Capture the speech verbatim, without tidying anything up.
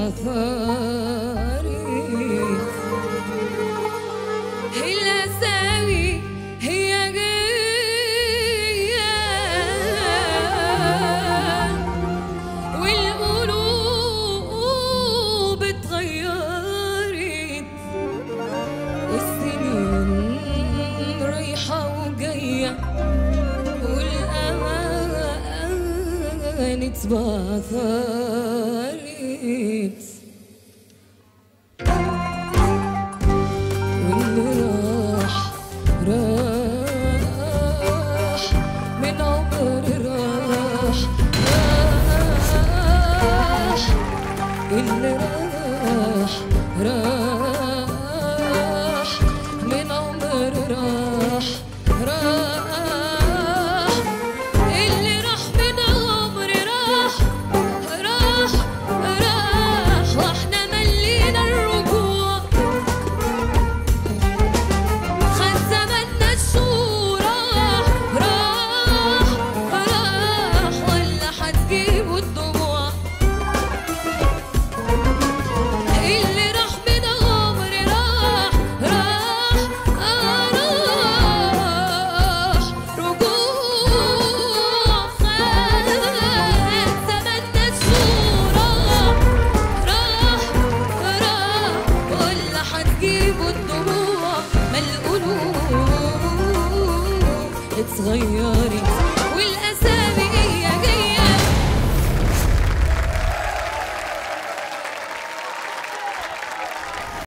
ثاري. الأسامي هي جاية والقلوب اتغيرت، السنين رايحة وجاية والأمان اتبعثرت، واللي راح راح من عمري راح راح، اللي راح راح من عمري راح راح، اللي راح من عمري راح راح راح، واحنا ملينا الرجوع، خد زماننا الشهور راح راح راح، ولا هتجيبوا الدموع، اللي راح من عمري راح راح راح، رجوع خد زماننا الشهور راح راح راح، ولا هتجيبوا الدموع، ما القلوب اتغيرت والأسامي